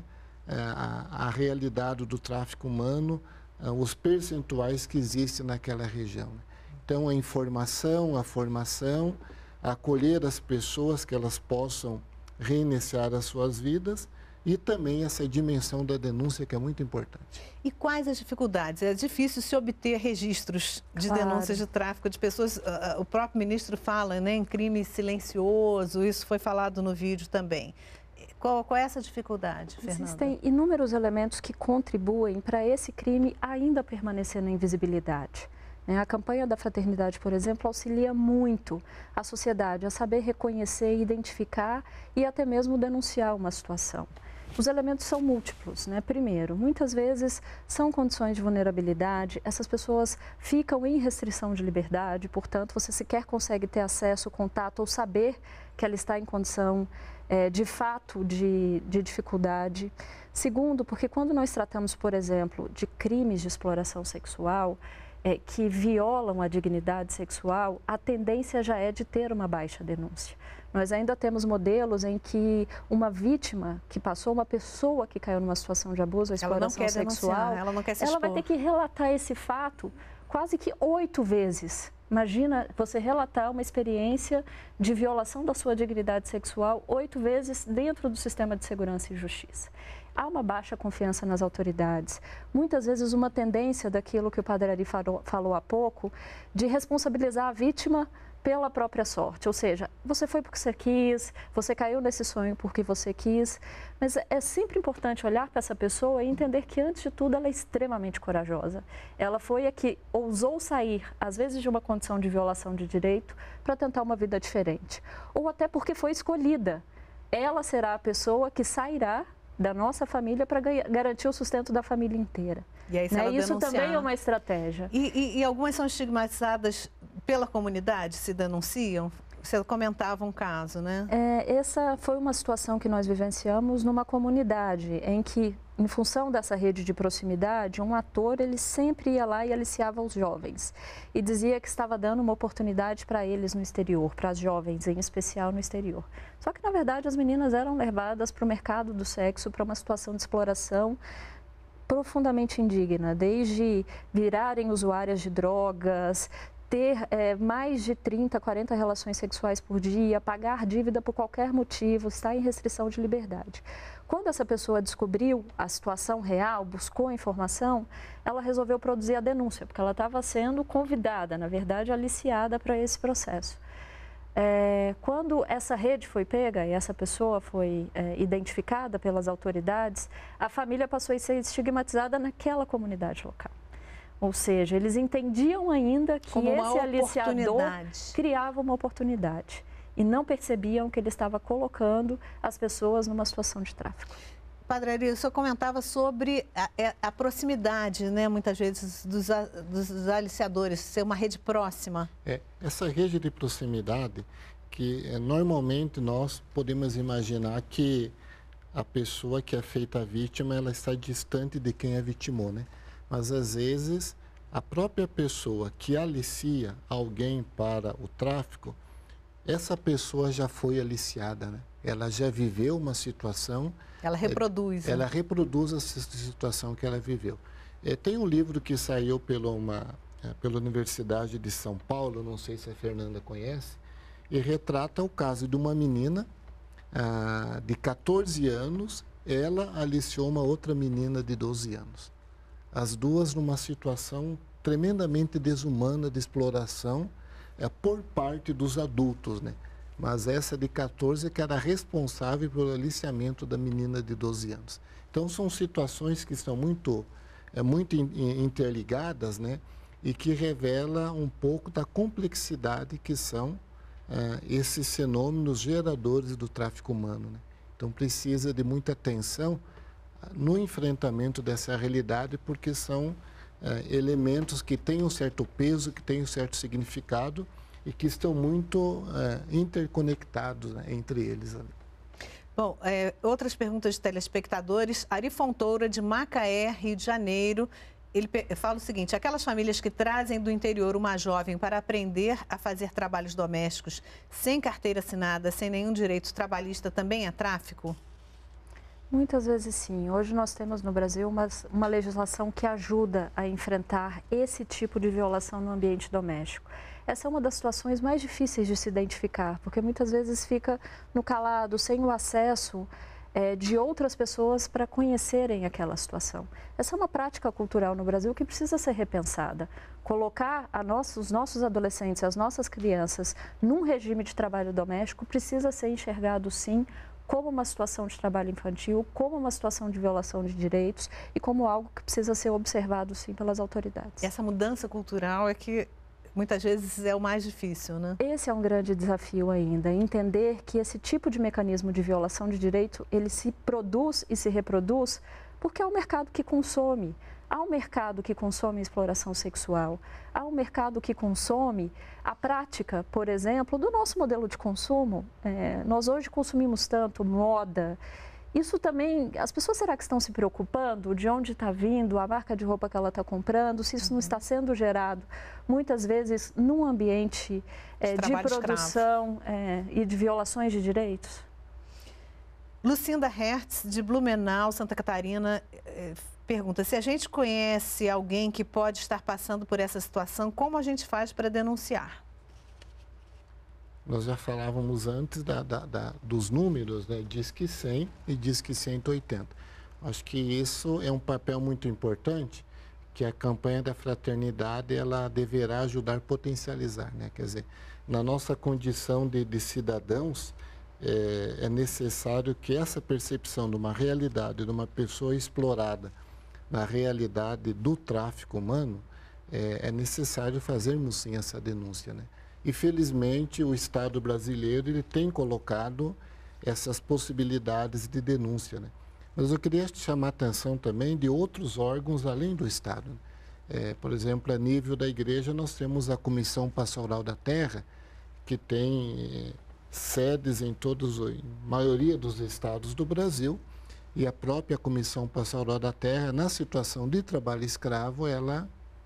a realidade do tráfico humano, os percentuais que existem naquela região. Então, a informação, a formação, acolher as pessoas que elas possam reiniciar as suas vidas e também essa dimensão da denúncia que é muito importante. E quais as dificuldades? É difícil se obter registros de denúncias de tráfico de pessoas. O próprio ministro fala, né, em crime silencioso, isso foi falado no vídeo também. Qual é essa dificuldade, Fernanda? Existem inúmeros elementos que contribuem para esse crime ainda permanecer na invisibilidade. A campanha da Fraternidade, por exemplo, auxilia muito a sociedade a saber reconhecer, identificar e até mesmo denunciar uma situação. Os elementos são múltiplos, né? Primeiro, muitas vezes são condições de vulnerabilidade, essas pessoas ficam em restrição de liberdade, portanto, você sequer consegue ter acesso, contato ou saber que ela está em condição de fato de dificuldade. Segundo, porque quando nós tratamos, por exemplo, de crimes de exploração sexual, que violam a dignidade sexual, a tendência já é de ter uma baixa denúncia. Nós ainda temos modelos em que uma vítima que passou, uma pessoa que caiu numa situação de abuso ou exploração sexual, ela não quer se expor. Ela vai ter que relatar esse fato quase que 8 vezes. Imagina você relatar uma experiência de violação da sua dignidade sexual 8 vezes dentro do sistema de segurança e justiça. Há uma baixa confiança nas autoridades. Muitas vezes uma tendência daquilo que o Padre Ari falou há pouco, de responsabilizar a vítima pela própria sorte. Ou seja, você foi porque você quis, você caiu nesse sonho porque você quis. Mas é sempre importante olhar para essa pessoa e entender que, antes de tudo, ela é extremamente corajosa. Ela foi a que ousou sair, às vezes de uma condição de violação de direito, para tentar uma vida diferente. Ou até porque foi escolhida. Ela será a pessoa que sairá da nossa família para garantir o sustento da família inteira. E aí, se ela isso denunciar... também é uma estratégia. E algumas são estigmatizadas pela comunidade, se denunciam? Você comentava um caso, né? Essa foi uma situação que nós vivenciamos numa comunidade em que, em função dessa rede de proximidade, um ator ele sempre ia lá e aliciava os jovens e dizia que estava dando uma oportunidade para eles no exterior, para as jovens em especial no exterior. Só que, na verdade, as meninas eram levadas para o mercado do sexo, para uma situação de exploração profundamente indigna, desde virarem usuárias de drogas, ter mais de 30, 40 relações sexuais por dia, pagar dívida por qualquer motivo, estar em restrição de liberdade. Quando essa pessoa descobriu a situação real, buscou a informação, ela resolveu produzir a denúncia, porque ela estava sendo convidada, na verdade, aliciada para esse processo. Quando essa rede foi pega e essa pessoa foi identificada pelas autoridades, a família passou a ser estigmatizada naquela comunidade local. Ou seja, eles entendiam ainda que esse aliciador criava uma oportunidade e não percebiam que ele estava colocando as pessoas numa situação de tráfico. Padre Ari, o senhor comentava sobre a proximidade, né, muitas vezes, dos aliciadores, ser uma rede próxima. Essa rede de proximidade, que normalmente nós podemos imaginar que a pessoa que é feita a vítima, ela está distante de quem a vitimou, né? Mas, às vezes, a própria pessoa que alicia alguém para o tráfico, essa pessoa já foi aliciada, né? Ela já viveu uma situação... Ela reproduz. Ela reproduz essa situação que ela viveu. Tem um livro que saiu pela Universidade de São Paulo, não sei se a Fernanda conhece, e retrata o caso de uma menina de 14 anos, ela aliciou uma outra menina de 12 anos. As duas numa situação tremendamente desumana de exploração por parte dos adultos, né? Mas essa de 14 que era responsável pelo aliciamento da menina de 12 anos. Então, são situações que estão muito interligadas, né? E que revela um pouco da complexidade que são esses fenômenos geradores do tráfico humano, né? Então, precisa de muita atenção no enfrentamento dessa realidade, porque são elementos que têm um certo peso, que têm um certo significado e que estão muito interconectados, né, entre eles. Bom, outras perguntas de telespectadores. Ari Fontoura, de Macaé, Rio de Janeiro. Ele fala o seguinte: aquelas famílias que trazem do interior uma jovem para aprender a fazer trabalhos domésticos sem carteira assinada, sem nenhum direito trabalhista, também é tráfico? Muitas vezes sim. Hoje nós temos no Brasil uma legislação que ajuda a enfrentar esse tipo de violação no ambiente doméstico. Essa é uma das situações mais difíceis de se identificar, porque muitas vezes fica no calado, sem o acesso de outras pessoas para conhecerem aquela situação. Essa é uma prática cultural no Brasil que precisa ser repensada. Colocar os nossos adolescentes, as nossas crianças, num regime de trabalho doméstico precisa ser enxergado, sim, como uma situação de trabalho infantil, como uma situação de violação de direitos e como algo que precisa ser observado, sim, pelas autoridades. Essa mudança cultural é que muitas vezes é o mais difícil, né? Esse é um grande desafio ainda, entender que esse tipo de mecanismo de violação de direito, ele se produz e se reproduz porque é o mercado que consome. Há um mercado que consome a exploração sexual, há um mercado que consome a prática, por exemplo, do nosso modelo de consumo. Nós hoje consumimos tanto moda. Isso também, as pessoas será que estão se preocupando de onde está vindo, a marca de roupa que ela está comprando, se isso não está sendo gerado, muitas vezes, num ambiente de produção e de violações de direitos? Lucinda Hertz, de Blumenau, Santa Catarina, pergunta: se a gente conhece alguém que pode estar passando por essa situação, como a gente faz para denunciar? Nós já falávamos antes dos números, né? Disque 100 e Disque 180. Acho que isso é um papel muito importante, que a campanha da fraternidade ela deverá ajudar a potencializar, né? Quer dizer, na nossa condição de cidadãos, é necessário que essa percepção de uma realidade, de uma pessoa explorada na realidade do tráfico humano, é necessário fazermos sim essa denúncia, né? E, felizmente, o Estado brasileiro ele tem colocado essas possibilidades de denúncia, né? Mas eu queria chamar a atenção também de outros órgãos além do Estado. Por exemplo, a nível da igreja, nós temos a Comissão Pastoral da Terra, que tem sedes em maioria dos estados do Brasil, e a própria Comissão Pastoral da Terra, na situação de trabalho escravo, ela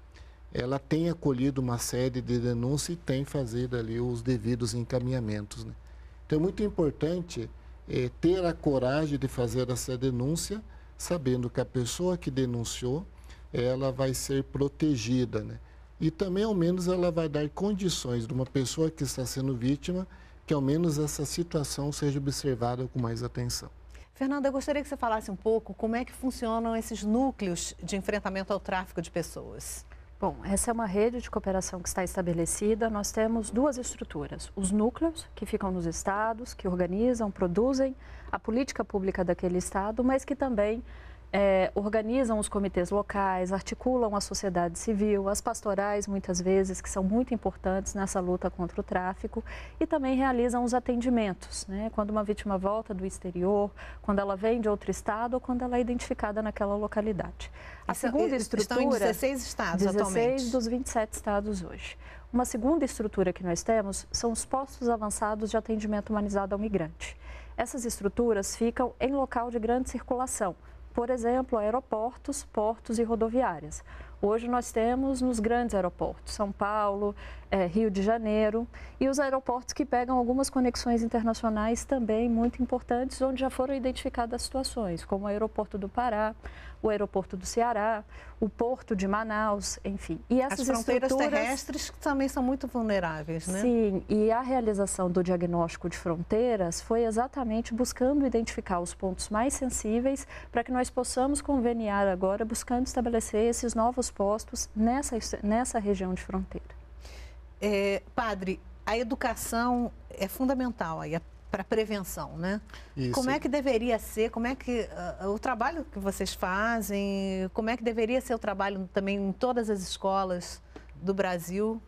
tem acolhido uma série de denúncias e tem feito ali os devidos encaminhamentos, né? Então, é muito importante ter a coragem de fazer essa denúncia, sabendo que a pessoa que denunciou, ela vai ser protegida, né? E também, ao menos, ela vai dar condições de uma pessoa que está sendo vítima, que ao menos essa situação seja observada com mais atenção. Fernanda, eu gostaria que você falasse um pouco como é que funcionam esses núcleos de enfrentamento ao tráfico de pessoas. Bom, essa é uma rede de cooperação que está estabelecida. Nós temos duas estruturas: os núcleos, que ficam nos estados, que organizam, produzem a política pública daquele estado, mas que também organizam os comitês locais, articulam a sociedade civil, as pastorais, muitas vezes, que são muito importantes nessa luta contra o tráfico, e também realizam os atendimentos, né? Quando uma vítima volta do exterior, quando ela vem de outro estado ou quando ela é identificada naquela localidade. A segunda estrutura... Estão em 16 estados 16 atualmente. 16 dos 27 estados hoje. Uma segunda estrutura que nós temos são os postos avançados de atendimento humanizado ao migrante. Essas estruturas ficam em local de grande circulação, por exemplo, aeroportos, portos e rodoviárias. Hoje nós temos nos grandes aeroportos, São Paulo, Rio de Janeiro, e os aeroportos que pegam algumas conexões internacionais também muito importantes, onde já foram identificadas situações, como o aeroporto do Pará, o aeroporto do Ceará, o porto de Manaus, enfim. E essas As fronteiras terrestres também são muito vulneráveis, né? Sim, e a realização do diagnóstico de fronteiras foi exatamente buscando identificar os pontos mais sensíveis para que nós possamos conveniar agora, buscando estabelecer esses novos expostos nessa região de fronteira. Padre, a educação é fundamental aí para a prevenção, né? Isso. Como é que deveria ser, como é que o trabalho que vocês fazem, como é que deveria ser o trabalho também em todas as escolas do Brasil?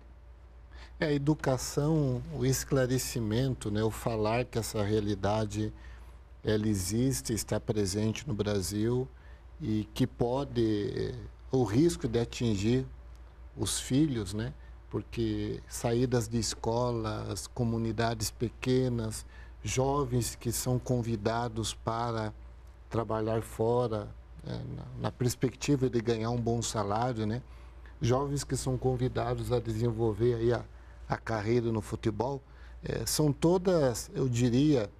A educação, o esclarecimento, né, o falar que essa realidade ela existe, está presente no Brasil e que pode, o risco de atingir os filhos, né? Porque saídas de escolas, comunidades pequenas, jovens que são convidados para trabalhar fora, na perspectiva de ganhar um bom salário, né? Jovens que são convidados a desenvolver aí a carreira no futebol, são todas, eu diria,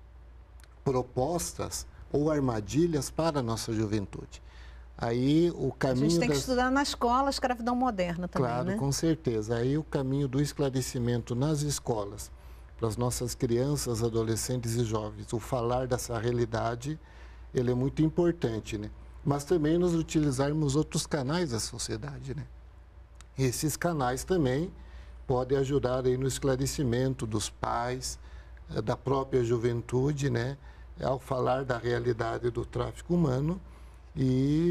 propostas ou armadilhas para a nossa juventude. Aí o caminho a gente tem que estudar na escola a escravidão moderna também, claro, né? Com certeza. Aí o caminho do esclarecimento nas escolas, para as nossas crianças, adolescentes e jovens, o falar dessa realidade, ele é muito importante, né? Mas também nós utilizarmos outros canais da sociedade, né? Esses canais também podem ajudar aí no esclarecimento dos pais, da própria juventude, né? Ao falar da realidade do tráfico humano e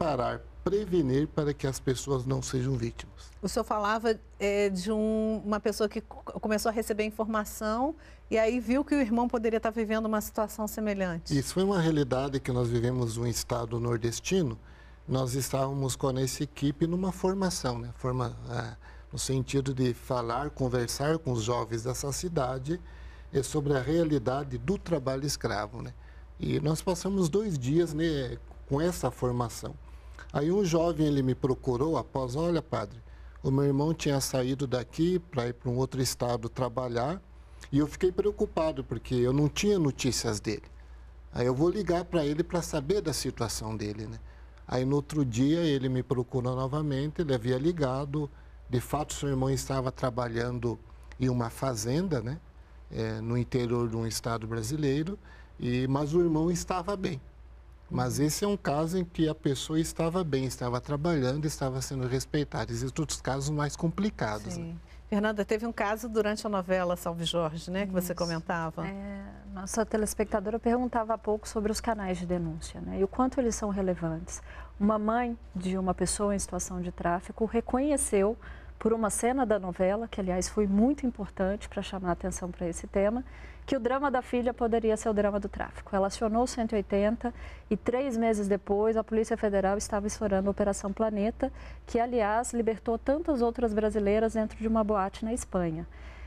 prevenir para que as pessoas não sejam vítimas. O senhor falava de uma pessoa que começou a receber informação e aí viu que o irmão poderia estar vivendo uma situação semelhante. Isso foi uma realidade que nós vivemos no estado nordestino. Nós estávamos com essa equipe numa formação, né? No sentido de falar, conversar com os jovens dessa cidade sobre a realidade do trabalho escravo, né? E nós passamos 2 dias, né, com essa formação. Aí um jovem, ele me procurou após, olha, padre, o meu irmão tinha saído daqui para ir para um outro estado trabalhar e eu fiquei preocupado porque eu não tinha notícias dele. Aí eu vou ligar para ele para saber da situação dele, né? Aí no outro dia ele me procurou novamente, ele havia ligado, de fato seu irmão estava trabalhando em uma fazenda, né? No interior de um estado brasileiro, mas o irmão estava bem. Mas esse é um caso em que a pessoa estava bem, estava trabalhando, estava sendo respeitada. Existem outros casos mais complicados. Sim. Né? Fernanda, teve um caso durante a novela Salve Jorge, né, que você comentava. Nossa telespectadora perguntava há pouco sobre os canais de denúncia, né, e o quanto eles são relevantes. Uma mãe de uma pessoa em situação de tráfico reconheceu por uma cena da novela, que aliás foi muito importante para chamar a atenção para esse tema, que o drama da filha poderia ser o drama do tráfico. Ela acionou o 180 e 3 meses depois a Polícia Federal estava estourando a Operação Planeta, que aliás libertou tantas outras brasileiras dentro de uma boate na Espanha.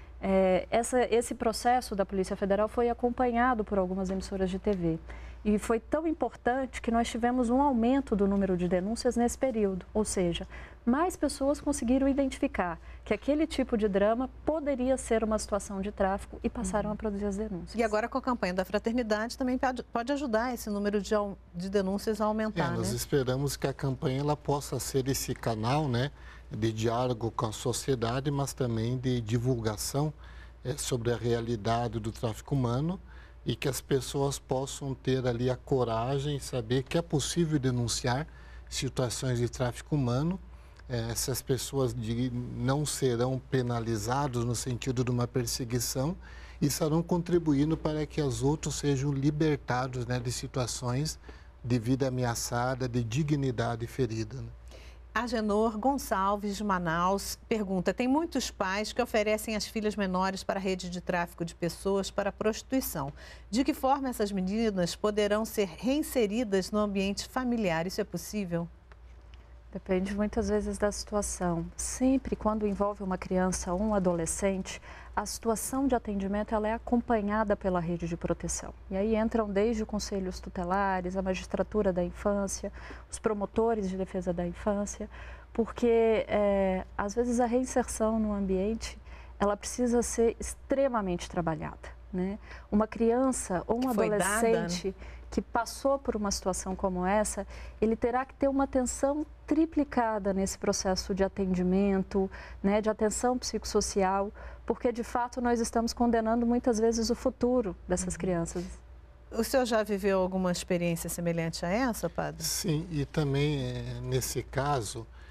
Esse processo da Polícia Federal foi acompanhado por algumas emissoras de TV. E foi tão importante que nós tivemos um aumento do número de denúncias nesse período. Ou seja, mais pessoas conseguiram identificar que aquele tipo de drama poderia ser uma situação de tráfico e passaram a produzir as denúncias. E agora com a campanha da Fraternidade também pode ajudar esse número de denúncias a aumentar, né? Nós esperamos que a campanha ela possa ser esse canal, né, de diálogo com a sociedade, mas também de divulgação sobre a realidade do tráfico humano e que as pessoas possam ter ali a coragem, saber que é possível denunciar situações de tráfico humano. Essas pessoas não serão penalizadas no sentido de uma perseguição e estarão contribuindo para que os outros sejam libertados, né, de situações de vida ameaçada, de dignidade ferida, né? Agenor Gonçalves, de Manaus, pergunta: tem muitos pais que oferecem as filhas menores para a rede de tráfico de pessoas para prostituição. De que forma essas meninas poderão ser reinseridas no ambiente familiar? Isso é possível? Depende muitas vezes da situação. Sempre quando envolve uma criança ou um adolescente, a situação de atendimento ela é acompanhada pela rede de proteção. E aí entram desde conselhos tutelares, a magistratura da infância, os promotores de defesa da infância, porque às vezes a reinserção no ambiente ela precisa ser extremamente trabalhada, né? Uma criança ou um adolescente que passou por uma situação como essa, ele terá que ter uma atenção triplicada nesse processo de atendimento, né, de atenção psicossocial, porque de fato nós estamos condenando muitas vezes o futuro dessas crianças. O senhor já viveu alguma experiência semelhante a essa, padre? Sim, e também nesse caso,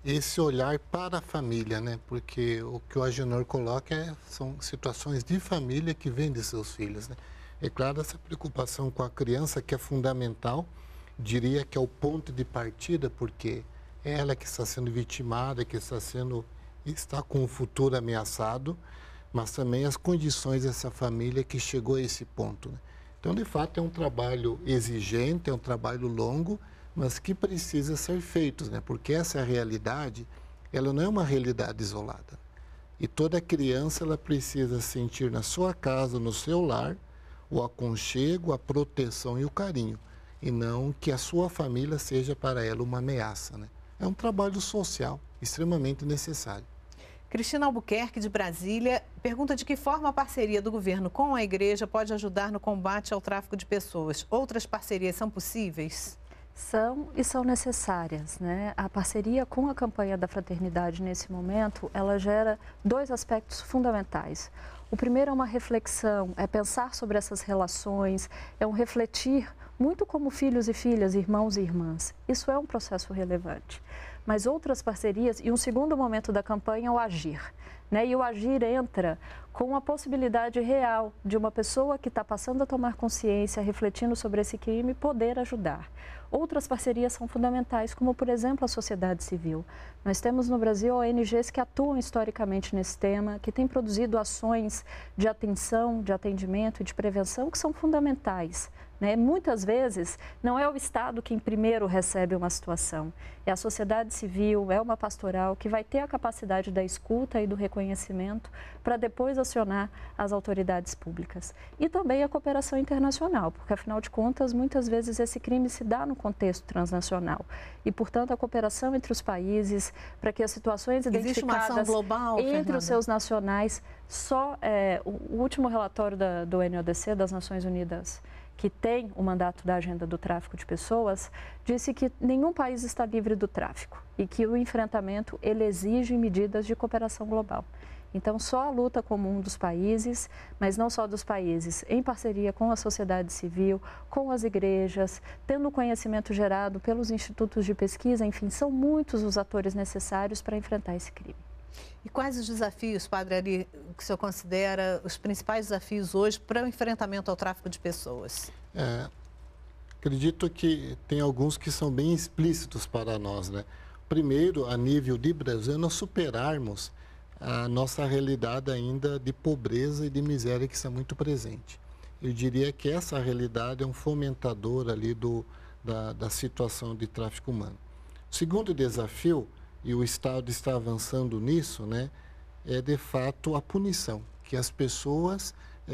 esse olhar para a família, né? Porque o que o Agenor coloca são situações de família que vêm de seus filhos, né? É claro, essa preocupação com a criança que é fundamental, diria que é o ponto de partida, porque é ela que está sendo vitimada, que está com o futuro ameaçado, mas também as condições dessa família que chegou a esse ponto, né? Então, de fato, é um trabalho exigente, é um trabalho longo, mas que precisa ser feito, né? Porque essa realidade, ela não é uma realidade isolada. E toda criança, ela precisa sentir na sua casa, no seu lar, o aconchego, a proteção e o carinho. E não que a sua família seja para ela uma ameaça, né? É um trabalho social extremamente necessário. Cristina Albuquerque, de Brasília, pergunta de que forma a parceria do governo com a igreja pode ajudar no combate ao tráfico de pessoas. Outras parcerias são possíveis? São e são necessárias, né? A parceria com a campanha da fraternidade nesse momento, ela gera 2 aspectos fundamentais. O primeiro é uma reflexão, é pensar sobre essas relações, é um refletir muito como filhos e filhas, irmãos e irmãs. Isso é um processo relevante. Mas outras parcerias, e um segundo momento da campanha é o agir, né? E o agir entra com a possibilidade real de uma pessoa que está passando a tomar consciência, refletindo sobre esse crime, poder ajudar. Outras parcerias são fundamentais, como, por exemplo, a sociedade civil. Nós temos no Brasil ONGs que atuam historicamente nesse tema, que têm produzido ações de atenção, de atendimento e de prevenção que são fundamentais, né? Muitas vezes, não é o Estado quem primeiro recebe uma situação, é a sociedade civil, é uma pastoral que vai ter a capacidade da escuta e do reconhecimento para depois acionar as autoridades públicas. E também a cooperação internacional, porque, afinal de contas, muitas vezes esse crime se dá no contexto transnacional. E, portanto, a cooperação entre os países, para que as situações identificadas existe uma ação global, entre Fernanda? os seus nacionais, o último relatório do NODC, das Nações Unidas, que tem o mandato da agenda do tráfico de pessoas, disse que nenhum país está livre do tráfico e que o enfrentamento ele exige medidas de cooperação global. Então, só a luta comum dos países, mas não só dos países, em parceria com a sociedade civil, com as igrejas, tendo o conhecimento gerado pelos institutos de pesquisa, enfim, são muitos os atores necessários para enfrentar esse crime. E quais os desafios, Padre Ari, que o senhor considera os principais desafios hoje para o enfrentamento ao tráfico de pessoas? Acredito que tem alguns que são bem explícitos para nós, né? Primeiro, a nível de Brasil, nós superarmos a nossa realidade ainda de pobreza e de miséria que está muito presente. Eu diria que essa realidade é um fomentador ali da situação de tráfico humano. O segundo desafio, e o Estado está avançando nisso, né, é de fato a punição, que as pessoas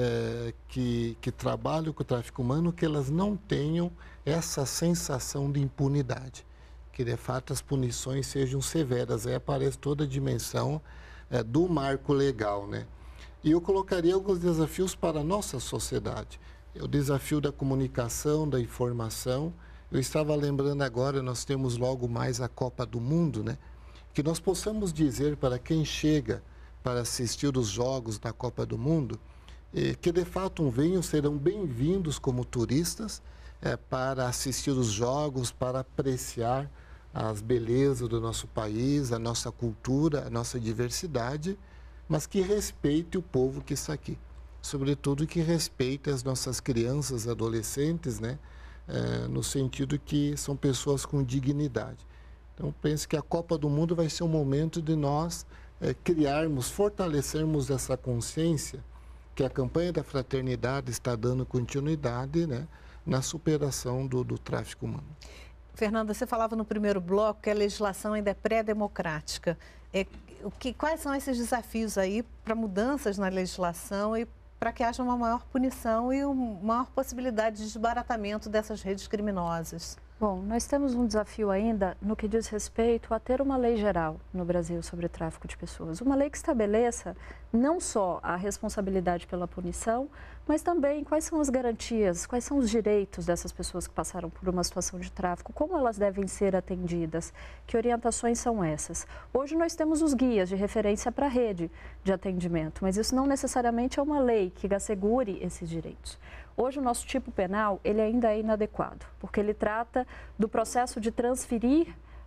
que trabalham com o tráfico humano, que elas não tenham essa sensação de impunidade, que de fato as punições sejam severas. Aí aparece toda a dimensão do marco legal, né? E eu colocaria alguns desafios para a nossa sociedade. O desafio da comunicação, da informação. Eu estava lembrando agora, nós temos logo mais a Copa do Mundo, né? Que nós possamos dizer para quem chega para assistir os jogos da Copa do Mundo, que de fato serão bem-vindos como turistas para assistir os jogos, para apreciar as belezas do nosso país, a nossa cultura, a nossa diversidade, mas que respeite o povo que está aqui. Sobretudo que respeite as nossas crianças, adolescentes, né? No sentido que são pessoas com dignidade. Então, penso que a Copa do Mundo vai ser um momento de nós fortalecermos essa consciência que a campanha da fraternidade está dando continuidade, né, na superação do tráfico humano. Fernanda, você falava no primeiro bloco que a legislação ainda é pré-democrática. Quais são esses desafios aí para mudanças na legislação e para que haja uma maior punição e uma maior possibilidade de desbaratamento dessas redes criminosas? Bom, nós temos um desafio ainda no que diz respeito a ter uma lei geral no Brasil sobre o tráfico de pessoas. Uma lei que estabeleça não só a responsabilidade pela punição, mas também quais são as garantias, quais são os direitos dessas pessoas que passaram por uma situação de tráfico, como elas devem ser atendidas, que orientações são essas. Hoje nós temos os guias de referência para a rede de atendimento, mas isso não necessariamente é uma lei que assegure esses direitos. Hoje o nosso tipo penal, ele ainda é inadequado, porque ele trata do processo de transferir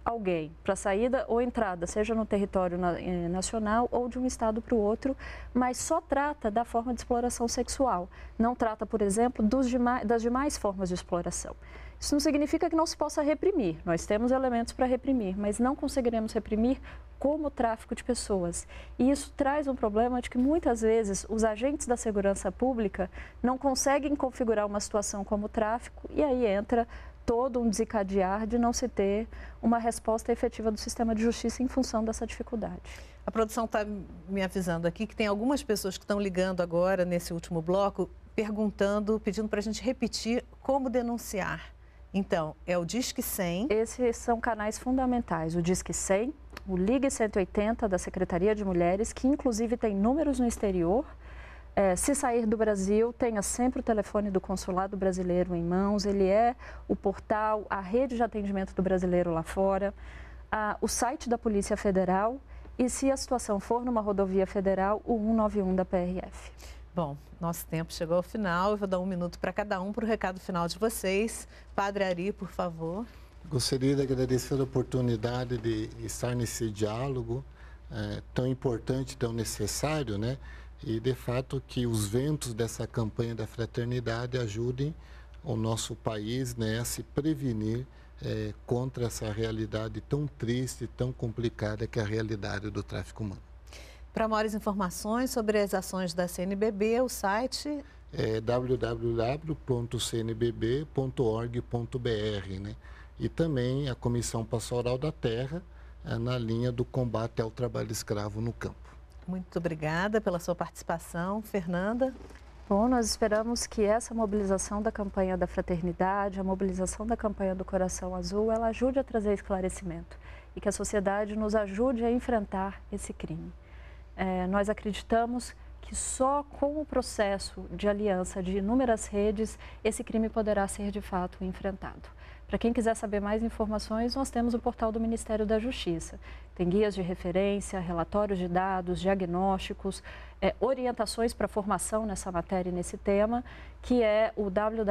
alguém para saída ou entrada, seja no território nacional ou de um estado para o outro, mas só trata da forma de exploração sexual. Não trata, por exemplo, das demais formas de exploração. Isso não significa que não se possa reprimir. Nós temos elementos para reprimir, mas não conseguiremos reprimir como o tráfico de pessoas. E isso traz um problema de que muitas vezes os agentes da segurança pública não conseguem configurar uma situação como o tráfico e aí entra todo um desencadear de não se ter uma resposta efetiva do sistema de justiça em função dessa dificuldade. A produção está me avisando aqui que tem algumas pessoas que estão ligando agora, nesse último bloco, pedindo para a gente repetir como denunciar. Então, é o Disque 100. Esses são canais fundamentais, o Disque 100, o Ligue 180 da Secretaria de Mulheres, que inclusive tem números no exterior. Se sair do Brasil, tenha sempre o telefone do Consulado Brasileiro em mãos, ele é o portal, a rede de atendimento do brasileiro lá fora, o site da Polícia Federal e, se a situação for numa rodovia federal, o 191 da PRF. Bom, nosso tempo chegou ao final, eu vou dar 1 minuto para cada um para o recado final de vocês. Padre Ari, por favor. Gostaria de agradecer a oportunidade de estar nesse diálogo tão importante, tão necessário, né? E, de fato, que os ventos dessa campanha da fraternidade ajudem o nosso país, né, a se prevenir contra essa realidade tão triste, tão complicada que é a realidade do tráfico humano. Para maiores informações sobre as ações da CNBB, o site é www.cnbb.org.br, né? E também a Comissão Pastoral da Terra, na linha do combate ao trabalho escravo no campo. Muito obrigada pela sua participação. Fernanda? Bom, nós esperamos que essa mobilização da campanha da fraternidade, a mobilização da campanha do Coração Azul, ela ajude a trazer esclarecimento e que a sociedade nos ajude a enfrentar esse crime. Nós acreditamos que só com o processo de aliança de inúmeras redes, esse crime poderá ser de fato enfrentado. Para quem quiser saber mais informações, nós temos o portal do Ministério da Justiça. Tem guias de referência, relatórios de dados, diagnósticos, orientações para formação nessa matéria e nesse tema, que é o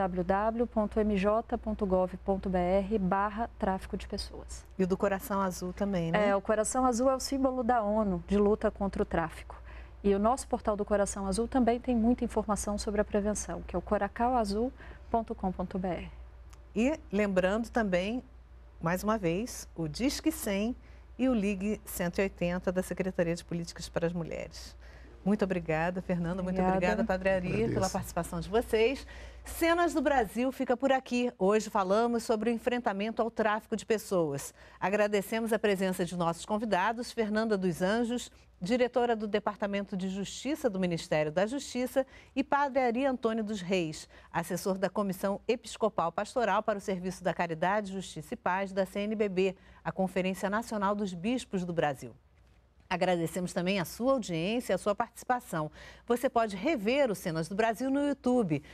www.mj.gov.br/tráfico de pessoas. E o do Coração Azul também, né? O Coração Azul é o símbolo da ONU de luta contra o tráfico. E o nosso portal do Coração Azul também tem muita informação sobre a prevenção, que é o coracauazul.com.br. E lembrando também, mais uma vez, o Disque 100 e o Ligue 180 da Secretaria de Políticas para as Mulheres. Muito obrigada, Fernanda. Muito obrigada, Padre Ari, pela participação de vocês. Cenas do Brasil fica por aqui. Hoje falamos sobre o enfrentamento ao tráfico de pessoas. Agradecemos a presença de nossos convidados, Fernanda dos Anjos, diretora do Departamento de Justiça do Ministério da Justiça, e Padre Ari Antônio dos Reis, assessor da Comissão Episcopal Pastoral para o Serviço da Caridade, Justiça e Paz da CNBB, a Conferência Nacional dos Bispos do Brasil. Agradecemos também a sua audiência e a sua participação. Você pode rever o Cenas do Brasil no YouTube,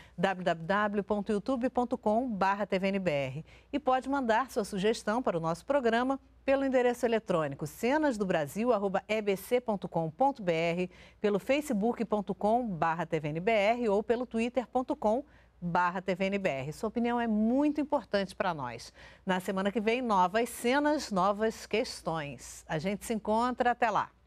www.youtube.com/tvnbr. E pode mandar sua sugestão para o nosso programa pelo endereço eletrônico cenasdobrazil@ebc.com.br, pelo facebook.com/tvnbr ou pelo twitter.com/tvnbr. Sua opinião é muito importante para nós. Na semana que vem, novas cenas, novas questões. A gente se encontra. Até lá.